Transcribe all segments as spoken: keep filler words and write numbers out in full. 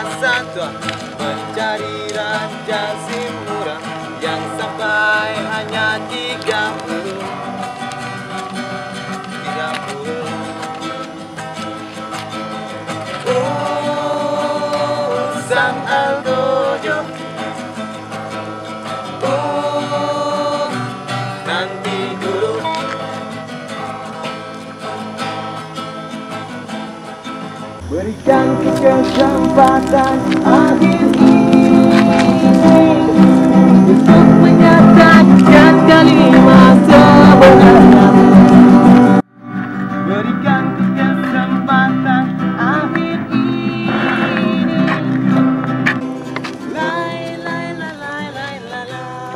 masa tua mencari raja si murah yang sampai hanya tiga puluh tiga puluh. Oh, sang algojo. Oh, nanti dulu. Berikan kesempatan akhir ini untuk menyatakan kalimat sebenarnya. Berikan kesempatan akhir ini. Lai lai lai lai lai lai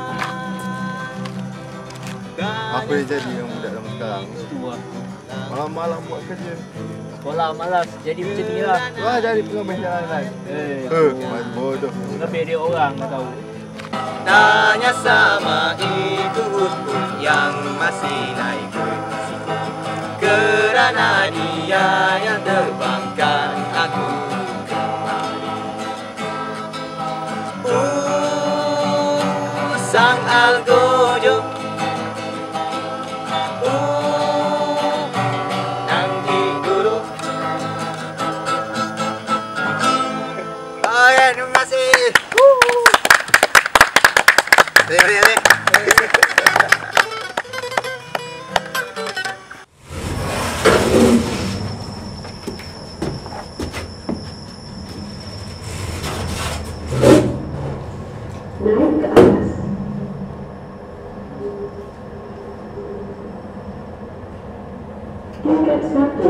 lai. Apa yang jadi yang budak zaman sekarang? Malam-malam buat kerja. Sekolah malas, jadi macam ni lah. Wah, jadi pengamen jalan lain. Eh, Eh, main bodoh. lebih dia orang tak tahu. Tanya sama itu Uut yang masih naik kursiku, kerana dia yang terbangkan aku kemari. Uh, sang algojo. Uh, nanti dulu. Oke, terima kasih. Terima kasih. Naik ke atas. Tingkat satu.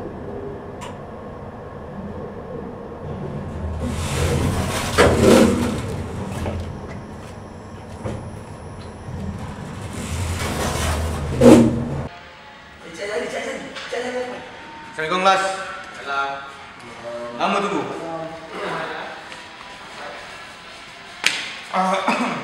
Assalamualaikum kelas. Salam. Lama tunggu. Ah,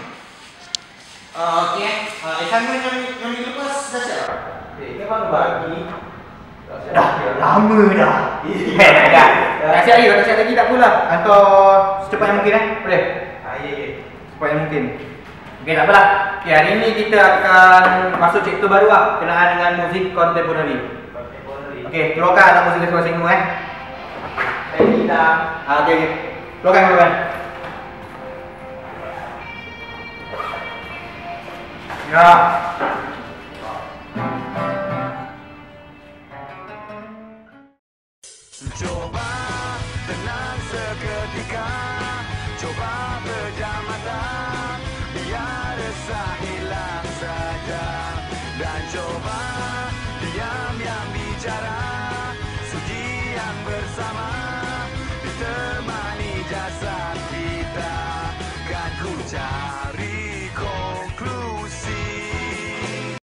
okey. Ah, assignment yang yang minggu lepas dah siap. Okey, kita baru bagi. Dah, lama dah. Eh, dah dah. Nak siap lagi, nak siap lagi tak apalah. Atau secepat yang mungkin eh. Boleh? Ah, ya ya. Secepat yang mungkin. Okey, tak apalah. Okey, hari ini kita akan masuk chapter baru lah, berkenaan dengan muzik kontemporari. Okey, keluarkan alat muzik masing-masing semua eh. Ready dah. Ah, okey okey. Keluarkan keluarkan. Ya. Coba tenang seketika, coba pejam mata, biar resah hilang saja. Dan coba diam-diam bicara, sujian bersama, ditemani jasad kita. Kan ku cari